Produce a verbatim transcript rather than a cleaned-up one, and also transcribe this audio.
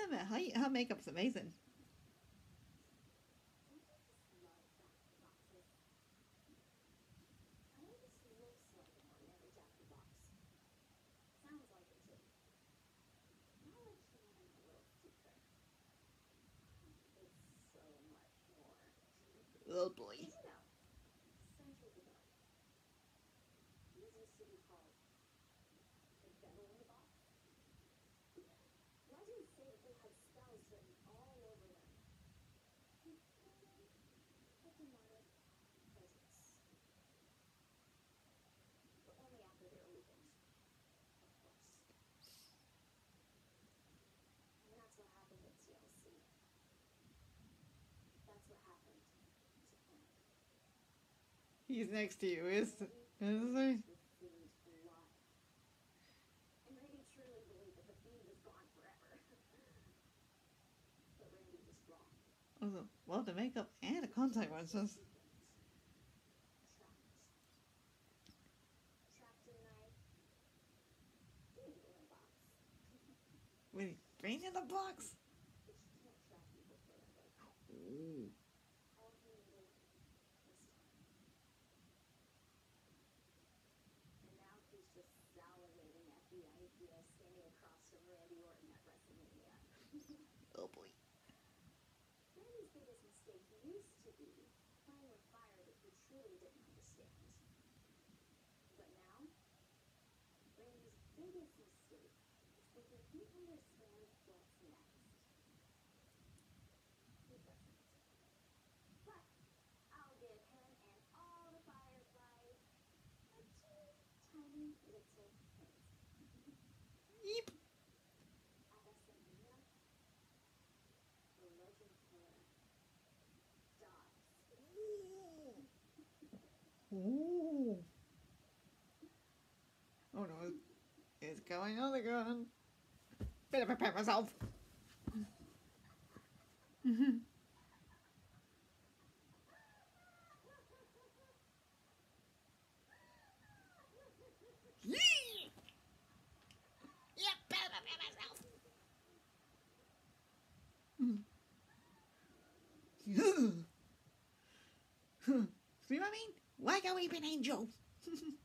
admit, her, her makeup's amazing. Oh boy. He's next to you, is, is he? Oh, well, the makeup and the contact lenses. Wait, brain in the box? Ooh. Oh boy. Yeep. Ooh. Oh no, it's going on again. Better prepare myself. Yee! Yeah, better prepare myself. See what I mean? Like a weeping angel.